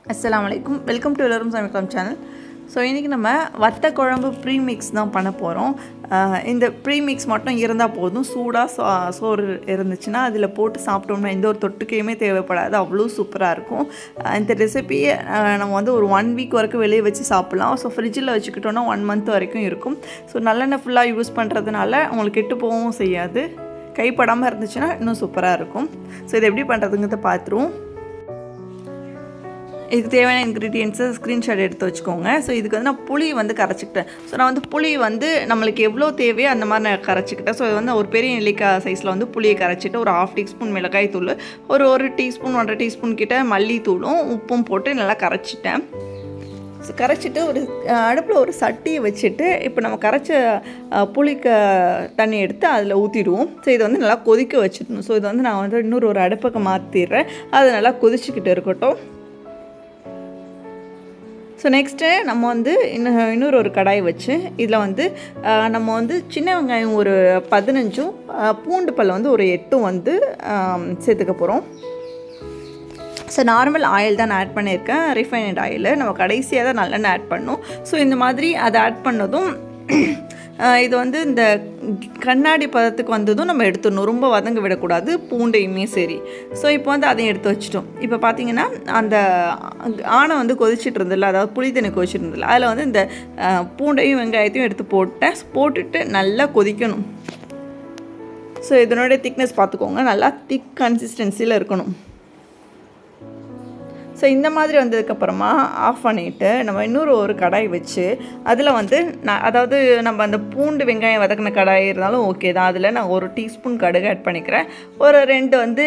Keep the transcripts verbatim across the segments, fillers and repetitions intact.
Assalamu alaikum. Welcome to Ellarum Samikalam channel. So இன்னைக்கு நம்ம வத்த குழம்பு ப்ரீமிக்ஸ் தான் பண்ண போறோம். இந்த ப்ரீமிக்ஸ் மட்டும் இருந்தா போதும். சூடா சோறு இருந்துச்சுனா அதில போட்டு சாப்பிட்டோம்னா எந்த ஒரு தொட்டுக்கையுமே தேவைப்படாது. அவ்வளவு சூப்பரா இருக்கும். இந்த ரெசிபி நம்ம வந்து ஒரு one week வரைக்கும் வெளிய வச்சு சாப்பிடலாம். சோ ஃப்ரிட்ஜ்ல வச்சுக்கிட்டோம்னா one month வரைக்கும் இருக்கும். சோ நல்லெண்ணெய் ஃபுல்லா யூஸ் பண்றதுனால உங்களுக்கு கெட்டு போகவும் செய்யாது. கைப்படாம இருந்துச்சுனா இன்னும் சூப்பரா இருக்கும். சோ இத எப்படி பண்றதுங்கறத பாத்துருவோம். இதுக்கு தேவையான இன்கிரிடியன்ட்ஸ் ஸ்கிரீன்ஷாட் எடுத்து வச்சுக்கோங்க. ஸோ இதுக்கு வந்து நான் புளி வந்து கரைச்சிக்கிட்டேன். ஸோ நான் வந்து புளி வந்து நம்மளுக்கு எவ்வளோ தேவையோ அந்த மாதிரி நான் கரைச்சிக்கிட்டேன். ஸோ இது வந்து ஒரு பெரிய நெல்லிக்காய் சைஸில் வந்து புளியை கரைச்சிட்டு ஒரு ஹாஃப் டீஸ்பூன் மிளகாய் தூள், ஒரு ஒரு டீஸ்பூன் ஒன்றரை டீஸ்பூன் கிட்ட மல்லித்தூளும் உப்பும் போட்டு நல்லா கரைச்சிட்டேன். ஸோ கரைச்சிட்டு ஒரு அடுப்பில் ஒரு சட்டியை வச்சுட்டு இப்போ நம்ம கரைச்ச புளிக்க தண்ணி எடுத்து அதில் ஊற்றிடுவோம். ஸோ இதை வந்து நல்லா கொதிக்க வச்சுடணும். ஸோ இதை வந்து நான் வந்து இன்னொரு ஒரு அடுப்புக்கு மாற்றிடுறேன். அது நல்லா கொதிச்சுக்கிட்டு இருக்கட்டும். ஸோ நெக்ஸ்ட்டு நம்ம வந்து இன்னும் இன்னொரு ஒரு கடாய் வச்சு இதில் வந்து நம்ம வந்து சின்ன வெங்காயம் ஒரு பதினஞ்சும் பூண்டு பல் வந்து ஒரு எட்டும் வந்து சேர்த்துக்க போகிறோம். ஸோ நார்மல் ஆயில் தான் நான் ஆட் பண்ணியிருக்கேன், ரிஃபைனட் ஆயில். நம்ம கடைசியாக தான் நல்லெண்ணெய் ஆட் பண்ணோம். ஸோ இந்த மாதிரி அதை ஆட் பண்ணதும் இது வந்து இந்த கண்ணாடி பதத்துக்கு வந்ததும் நம்ம எடுத்துடணும். ரொம்ப வதங்க விடக்கூடாது பூண்டையுமே சரி. ஸோ இப்போ வந்து அதையும் எடுத்து வச்சிட்டோம். இப்போ பார்த்தீங்கன்னா அந்த ஆணை வந்து கொதிச்சுட்டு இருந்தில்ல, அதாவது புளி தண்ணி கொதிச்சுட்டு இருந்தில்ல, அதில் வந்து இந்த பூண்டையும் வெங்காயத்தையும் எடுத்து போட்டேன். போட்டுட்டு நல்லா கொதிக்கணும். ஸோ இதனுடைய திக்னஸ் பார்த்துக்கோங்க, நல்லா திக் கன்சிஸ்டன்சியில் இருக்கணும். ஸோ இந்த மாதிரி வந்ததுக்கப்புறமா ஆஃப் பண்ணிவிட்டு நம்ம இன்னொரு ஒரு கடாய் வச்சு அதில் வந்து நான் அதாவது நம்ம அந்த பூண்டு வெங்காயம் வதக்கின கடாய் இருந்தாலும் ஓகே தான். அதில் நான் ஒரு டீஸ்பூன் கடுகு ஆட் பண்ணிக்கிறேன், ஒரு ரெண்டு வந்து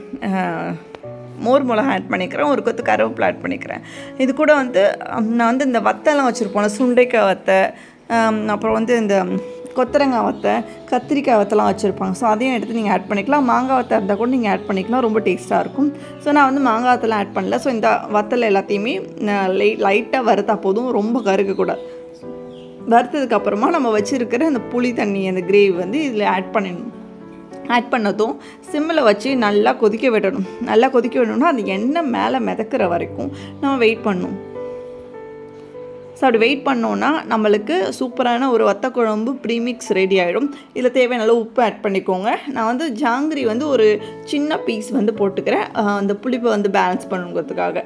மோர் மிளகா ஆட் பண்ணிக்கிறேன், ஒரு கொத்து கருவேப்பிலை ஆட் பண்ணிக்கிறேன். இது கூட வந்து நான் வந்து இந்த வத்தெல்லாம் வச்சுருப்போம், சுண்டைக்காய் வத்தை, அப்புறம் வந்து இந்த கொத்தரங்காய் வத்தை, கத்திரிக்காய் வத்தெல்லாம் வச்சுருப்பாங்க. ஸோ அதையும் எடுத்து நீங்கள் ஆட் பண்ணிக்கலாம். மாங்காய் வத்தை இருந்தால் கூட நீங்கள் ஆட் பண்ணிக்கலாம், ரொம்ப டேஸ்ட்டாக இருக்கும். ஸோ நான் வந்து மாங்காய் வத்தெல்லாம் ஆட் பண்ணல. ஸோ இந்த வத்தல் எல்லாத்தையுமே லை லைட்டாக வறுத்தா போதும், ரொம்ப கருகக்கூடாது. வறுத்ததுக்கப்புறமா நம்ம வச்சுருக்கிற அந்த புளி தண்ணி அந்த கிரேவி வந்து இதில் ஆட் பண்ணிடணும். ஆட் பண்ணதும் சிம்மில் வச்சு நல்லா கொதிக்க விடணும். நல்லா கொதிக்க விடணும்னா அந்த எண்ணெய் மேலே மிதக்கிற வரைக்கும் நம்ம வெயிட் பண்ணணும். ஸோ அப்படி வெயிட் பண்ணோன்னா நம்மளுக்கு சூப்பரான ஒரு வத்த குழம்பு ப்ரீமிக்ஸ் ரெடி ஆகிடும். இதில் தேவையான அளவு உப்பு ஆட் பண்ணிக்கோங்க. நான் வந்து ஜாங்கிரி வந்து ஒரு சின்ன பீஸ் வந்து போட்டுக்கிறேன், அந்த புளிப்பை வந்து பேலன்ஸ் பண்ணுங்கிறதுக்காக.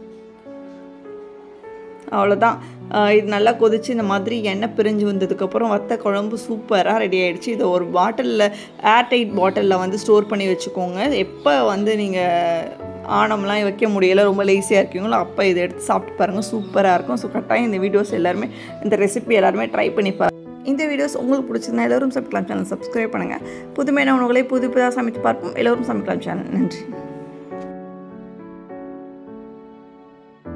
அவ்வளோதான். இது நல்லா கொதிச்சு இந்த மாதிரி எண்ணெய் பிரிஞ்சு வந்ததுக்கப்புறம் வத்த குழம்பு சூப்பராக ரெடி ஆகிடுச்சு. இதை ஒரு பாட்டிலில் ஏர்டைட் பாட்டிலில் வந்து ஸ்டோர் பண்ணி வச்சுக்கோங்க. எப்போ வந்து நீங்கள் ஆணம்லாம் வைக்க முடியலை, ரொம்ப லேசியாக இருக்கீங்களோ அப்போ இதை எடுத்து சாப்பிட்டு பாருங்கள், சூப்பராக இருக்கும். ஸோ கட்டாயம் இந்த வீடியோஸ் எல்லாருமே, இந்த ரெசிபி எல்லாருமே ட்ரை பண்ணி பாருங்கள். இந்த வீடியோஸ் உங்களுக்கு பிடிச்சிருந்தா எல்லோரும் சமைக்கலாம் சேனல் சப்ஸ்கிரைப் பண்ணுங்கள். புதுமையான உணவுகளை புது புதாக சமைத்து பார்ப்போம். எல்லோரும் சமைக்கலாம் சேனல். நன்றி.